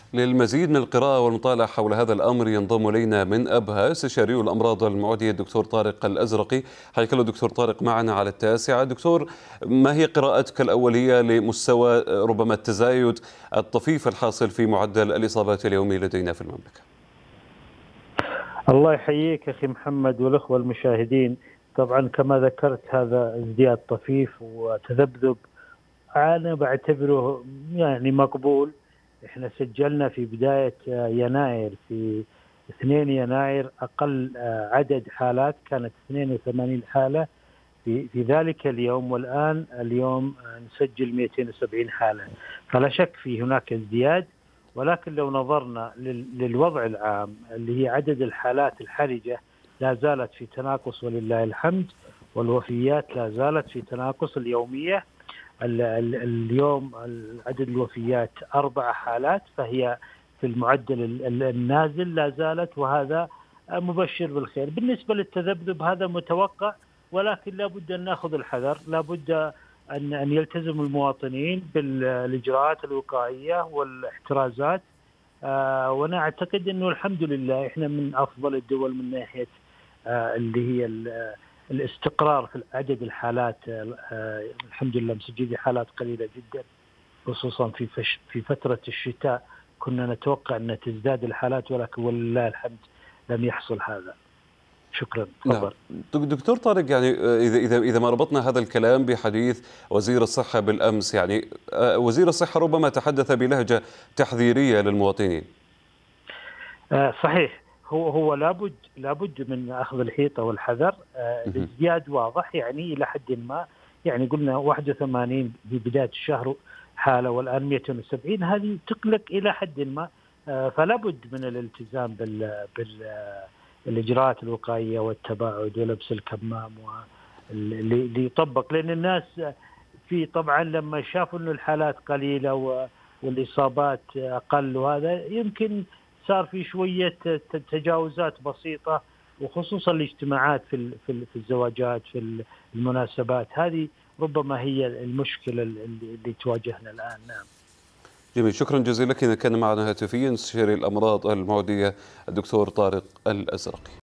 للمزيد من القراءة والمطالعة حول هذا الأمر ينضم إلينا من أبها استشاري الأمراض المعدية الدكتور طارق الأزرقي. حياك الله دكتور طارق معنا على التاسعة. دكتور، ما هي قراءتك الأولية لمستوى ربما التزايد الطفيف الحاصل في معدل الإصابات اليومي لدينا في المملكة؟ الله يحييك أخي محمد والأخوة المشاهدين. طبعا كما ذكرت هذا ازدياد طفيف وتذبذب أنا بعتبره يعني مقبول. احنا سجلنا في بداية يناير، في 2 يناير أقل عدد حالات كانت 82 حالة في ذلك اليوم، والآن اليوم نسجل 270 حالة، فلا شك في هناك ازدياد. ولكن لو نظرنا للوضع العام اللي هي عدد الحالات الحرجة لا زالت في تناقص ولله الحمد، والوفيات لا زالت في تناقص اليومية. اليوم عدد الوفيات 4 حالات، فهي في المعدل النازل لا زالت، وهذا مبشر بالخير. بالنسبة للتذبذب هذا متوقع، ولكن لا بد أن نأخذ الحذر، لا بد أن يلتزم المواطنين بالإجراءات الوقائية والاحترازات. وأنا أعتقد أنه الحمد لله إحنا من أفضل الدول من ناحية اللي هي الاستقرار في عدد الحالات. الحمد لله مسجلين حالات قليلة جدا، خصوصا في فترة الشتاء كنا نتوقع أن تزداد الحالات، ولكن ولله الحمد لم يحصل هذا. شكرا. نعم دكتور طارق، يعني إذا ما ربطنا هذا الكلام بحديث وزير الصحة بالأمس، يعني وزير الصحة ربما تحدث بلهجة تحذيرية للمواطنين. صحيح، هو لابد من أخذ الحيطة والحذر. الازدياد واضح، يعني إلى حد ما، يعني قلنا 81 في بداية الشهر حالة والآن 270، هذه تقلق إلى حد ما. فلا بد من الالتزام بالإجراءات الوقائية والتباعد ولبس الكمام اللي يطبق، لأن الناس طبعا لما شافوا أن الحالات قليلة والإصابات أقل، وهذا يمكن صار في شوية تجاوزات بسيطة، وخصوصا الاجتماعات في الزواجات، في المناسبات، هذه ربما هي المشكلة اللي تواجهنا الآن. نعم. جميل، شكرا جزيلا لك. كان معنا هاتفيا استشاري الأمراض المعدية الدكتور طارق الأزرقي.